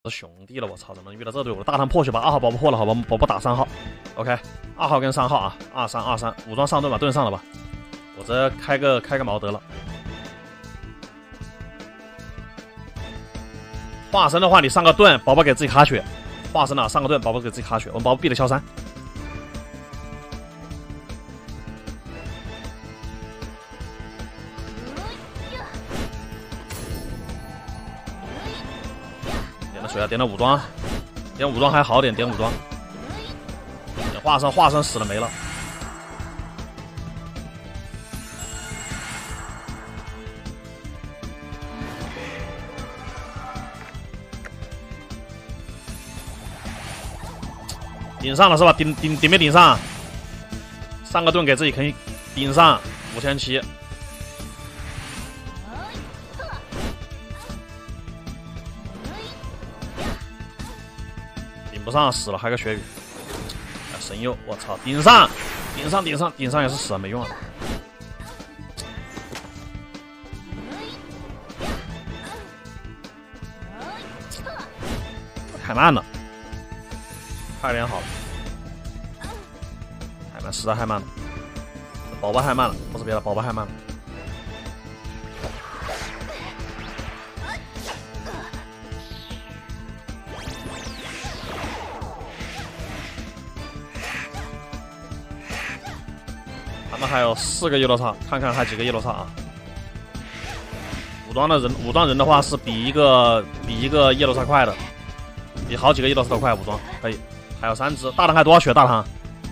是兄弟了，我操！怎么遇到这队伍？大唐破血把2号宝宝破了，好吧，宝宝打3号。OK， 2号跟3号啊，2323，武装上盾吧，盾上了吧？我这开个矛得了。化身的话，你上个盾，宝宝给自己卡血。化身啊，上个盾，宝宝给自己卡血。我们宝宝避了消3。点了水啊，点了武装，点武装还好点，点武装。点化身死了没了。顶上了是吧？顶没顶上？上个盾给自己可以顶上5700。顶不上死了，还有个血雨。神佑，我操！顶上也是死了，没用啊。太慢了。快点好了，太慢，实在太慢了。宝宝太慢了，不是别的，宝宝太慢了。他们还有4个叶罗刹，看看还几个叶罗刹啊？武装人的话是比一个叶罗刹快的，比好几个叶罗刹都快，武装可以。还有3只，大唐还多少血？大唐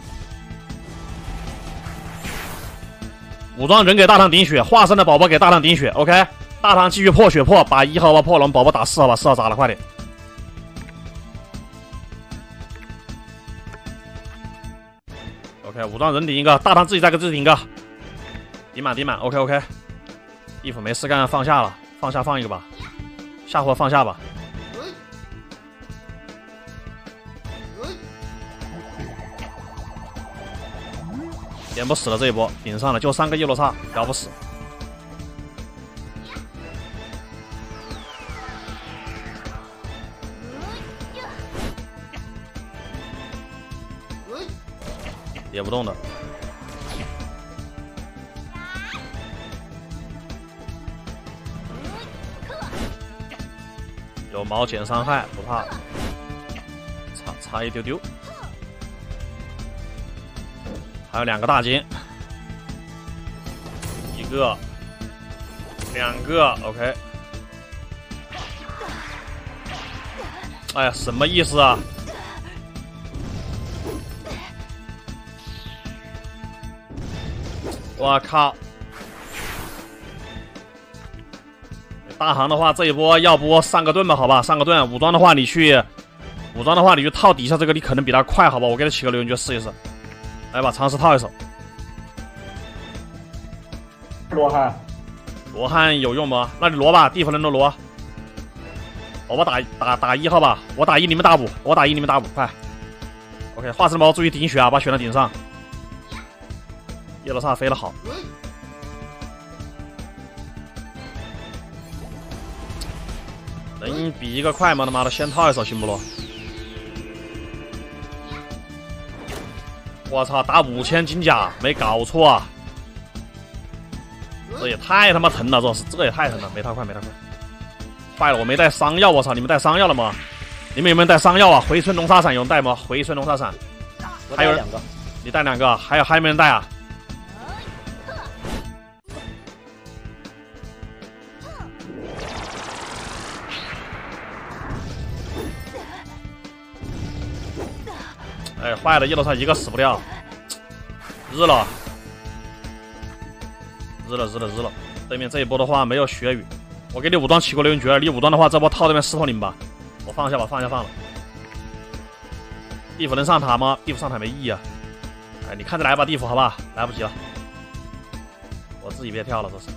武装人给大唐顶血，化身的宝宝给大唐顶血。OK， 大唐继续破血破，把1号吧破了，我们宝宝打4号吧，4号砸了，快点。OK， 武装人顶一个，大唐自己再给自己顶一个，顶满。OK， 地府没事干，放下了，放下放一个吧，下火放下吧。点不死了这一波，顶上了，就3个叶罗刹，咬不死。也不动的。有毛减伤害，不怕。差一丢丢。还有2个大金，1个，2个 ，OK。哎呀，什么意思啊？我靠！大唐的话，这一波要不上个盾吧？好吧，上个盾。武装的话，你去套底下这个，你可能比他快，好吧？我给他起个留言诀试一试。来吧，尝试套一手。罗汉有用吗？那你罗吧，地府人都罗。我打1号吧，我打1，你们打5，我打1，你们打5，快。OK， 化身宝注意顶血啊，把血量顶上。叶罗刹飞了好。能比一个快吗？他妈的，先套一手行不咯？我操，打5000金甲，没搞错啊！这也太他妈疼了，这也太疼了，没他快。坏了，我没带伤药，我操！你们带伤药了吗？你们有没有带伤药啊？回春龙沙伞有人带吗？回春龙沙伞，还有2个，你带2个，还有没人带啊？哎，坏了，叶罗刹1个死不掉，日了。对面这一波的话没有血雨，我给你武装起过留言诀，你武装的话这波套对面石头岭吧，我放下吧，放了。地府能上塔吗？地府上塔没意义啊。哎，你看着来吧，地府好吧，来不及了，我自己别跳了，这是。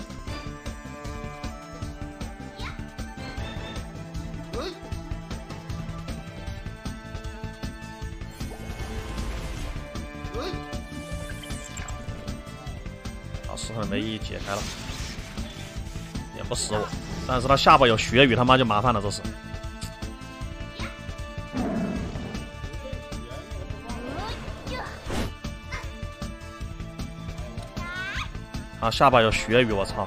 石头没意义，解开了，也不死我。但是他下巴有血雨，他妈就麻烦了，这是。 啊，下把有血雨，我操！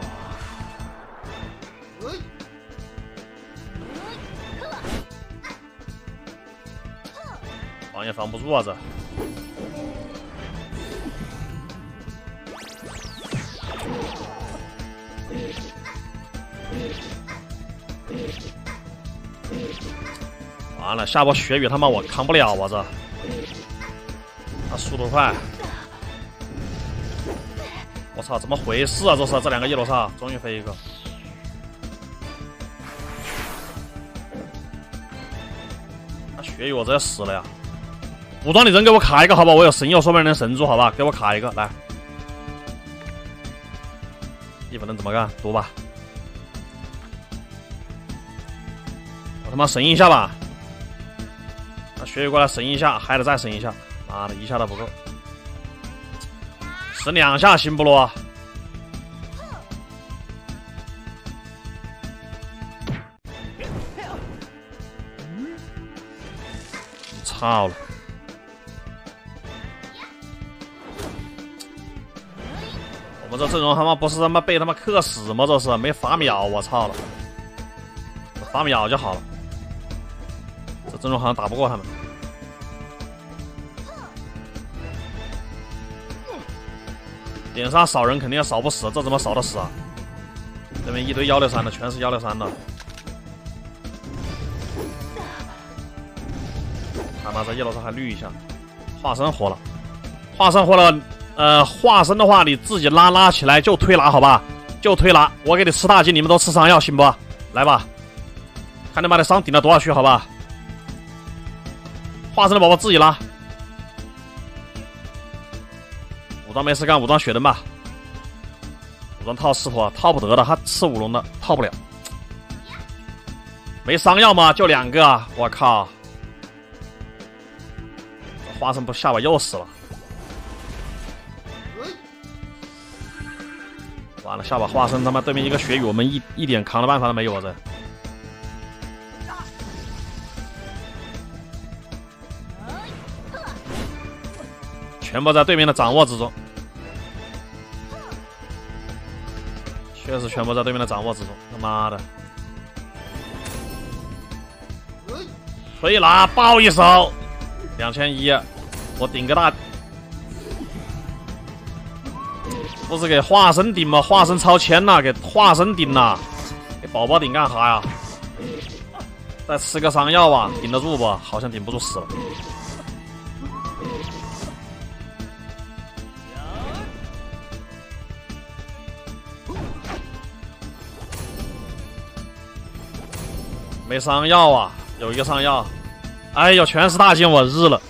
放也放不住啊，这。完了，下波血雨他妈我扛不了啊，这。他速度快。我操，怎么回事啊？这两个叶罗莎，终于飞一个。他血雨我直接死了呀！武装你人给我卡一个好吧，我有神药，说不定能神住好吧，给我卡一个来。地府能怎么干？读吧。我他妈神一下吧。那血雨过来神一下，还得再神一下。妈的，一下都不够。神2下行不咯？操了！我们这阵容他妈不是他妈被他妈克死吗？这是没法秒，我操了！法秒就好了。这阵容好像打不过他们。点杀扫人肯定也扫不死，这怎么扫得死啊？这边一堆163的，全是163的。他妈这叶罗莎还绿一下，化身活了，化身活了。化身的话你自己拉起来就推拿好吧，就推拿。我给你吃大金，你们都吃伤药行不？来吧，看你把你伤顶了多少血好吧？化身的宝宝自己拉。武装没事干，武装血人吧。武装套师婆套不得的，他吃5龙的套不了。没伤药吗？就2个啊！我靠！花生不下把又死了。完了，下把花生他妈对面一个血雨，我们一点扛的办法都没有啊！这。全部在对面的掌握之中。确实全部在对面的掌握之中，他妈的！推拿爆一手，2100，我顶个大，不是给化身顶吗？化身超1000了，给化身顶了，给宝宝顶干啥呀？再吃个伤药啊，顶得住不？好像顶不住死了。没伤药啊，有一个伤药，哎呦，全是大金，我日了！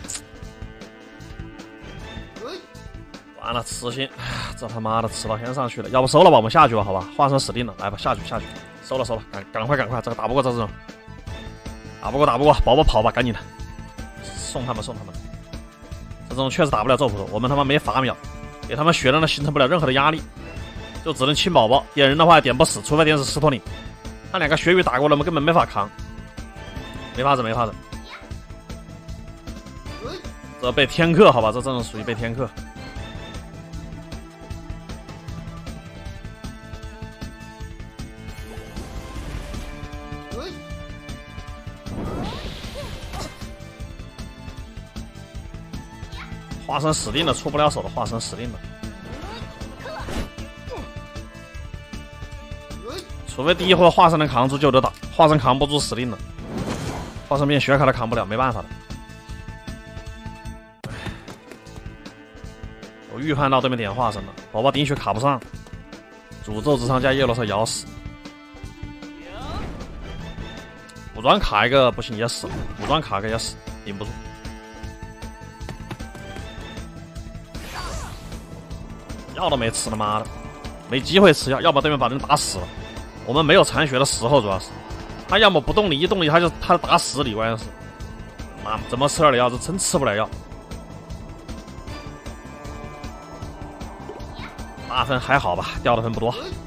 完了，痴心，这他妈的吃到天上去了，要不收了吧，我们下去吧，好吧，化身死定了，来吧，下去，收了，赶快，这个打不过这种，打不过，宝宝跑吧，赶紧的，送他们，这种确实打不了咒普的，我们他妈没法秒，给他们血量的形成不了任何的压力，就只能清宝宝，点人的话点不死，除非点死石头岭。那2个血雨打过来，我们根本没法扛，没法子。这被天克，好吧，这阵容属于被天克。化身死定了，出不了手的化身死定了。除非第一回化身能扛住就得打，化身扛不住死定了。化身变血卡都扛不了，没办法的。我预判到对面点化身了，宝宝顶血卡不上，诅咒之伤加叶罗莎咬死。武装卡一个不行也死，武装卡一个也死，顶不住。药都没吃，他妈的，没机会吃药，要不对面把人打死了。我们没有残血的时候，主要是他要么不动你，一动你他打死你，关键是，妈怎么吃2的药？这真吃不了药。8分还好吧，掉的分不多。